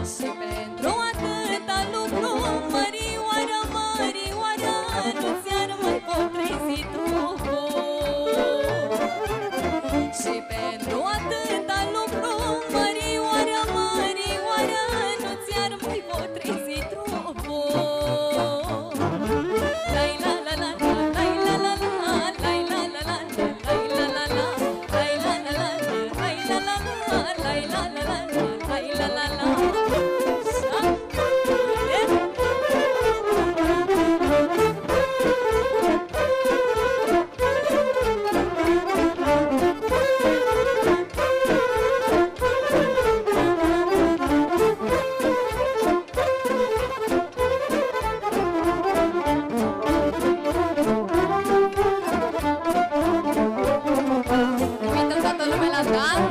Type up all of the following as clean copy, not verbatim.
Și pentru atâta lucru, mărioară, mărioară, nu ți-ar mai pot trezi trupul. Și pentru atâta lucru, mărioară, mărioară, nu ți-ar mai pot trezi trupul. Lai la la la la, lai la la la, lai la la la, lai la la la, lai la la la, lai la la la, lai la la la, lai la la la. Invităm toată lumea la dans.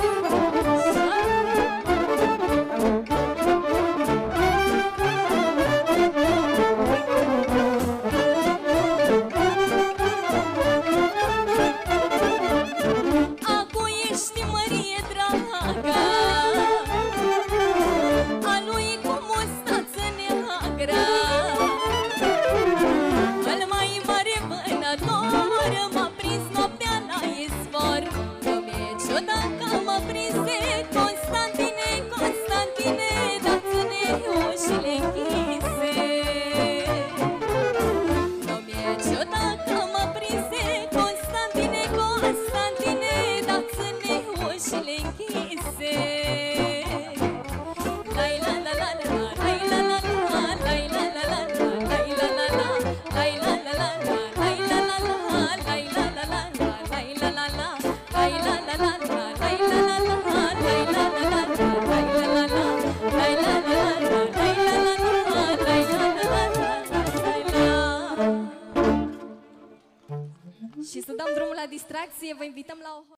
Acu ești mărie dragă, a lui cu mustață neagră, cel mai mare vânător m-a prins noaptea la izvor. Că mi-e ciudat că mă prinse Constantine, Constantine, dați-ne ușile închise. Că mi-e ciudat că mă prinse Constantine, Constantine, dați-ne ușile închise. Lai la la la la, lai la la la, lai la la la, lai la la la, lai la la la, lai la la la, lai la la la, lai la la la, lai la la la, lai la la la, lai la la la, lai la la la, lai la la la, lai la la la, lai la la la, lai la. Și să dăm drumul la distracție, vă invităm la o